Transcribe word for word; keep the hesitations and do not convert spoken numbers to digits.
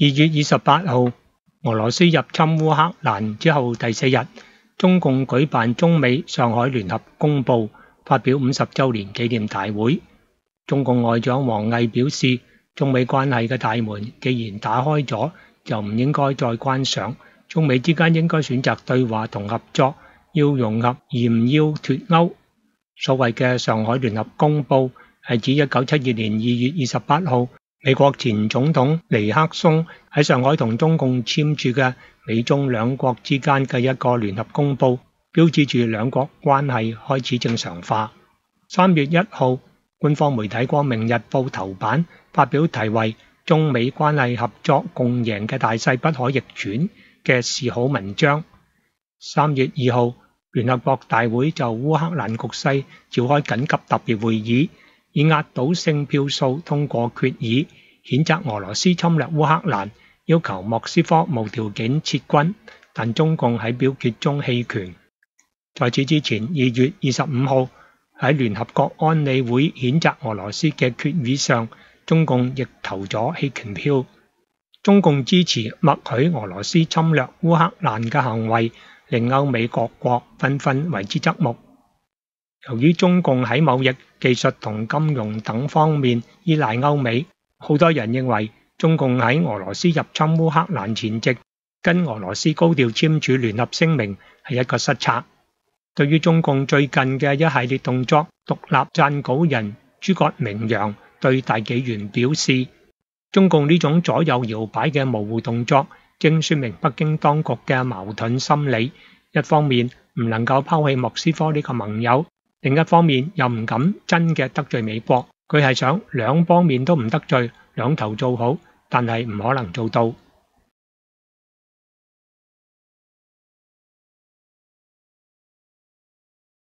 二月二十八號，俄羅斯入侵烏克蘭之後第四日，中共舉辦中美上海聯合公報，發表五十週年紀念大會。中共外長王毅表示，中美關係嘅大門既然打開咗，就唔應該再關上。中美之間應該選擇對話同合作，要融合而唔要脫鈎。所謂嘅上海聯合公報係指一九七二年二月二十八號，美國前總統尼克松喺上海同中共簽署嘅美中兩國之間嘅一個聯合公報，標誌住兩國關係開始正常化。三月一號，官方媒體《光明日報》頭版發表題為《中美關係合作共贏嘅大勢不可逆轉》嘅示好文章。三月二號，聯合國大會就烏克蘭局勢召開緊急特別會議，以壓倒性票數通過決議，譴責俄羅斯侵略烏克蘭，要求莫斯科無條件撤軍，但中共喺表決中棄權。在此之前，二月二十五號喺聯合國安理會譴責俄羅斯嘅決議上，中共亦投咗棄權票。中共支持默許俄羅斯侵略烏克蘭嘅行為，令歐美各國紛紛為之側目。由於中共喺貿易、技術同金融等方面依賴歐美，好多人認為中共喺俄羅斯入侵烏克蘭前夕，跟俄羅斯高調簽署聯合聲明係一個失策。對於中共最近嘅一系列動作，獨立撰稿人諸葛明揚對大紀元表示，中共呢種左右搖擺嘅模糊動作，正說明北京當局嘅矛盾心理。一方面唔能夠拋棄莫斯科呢個盟友，另一方面又唔敢真嘅得罪美國。佢係想兩方面都唔得罪，兩頭做好，但係唔可能做到。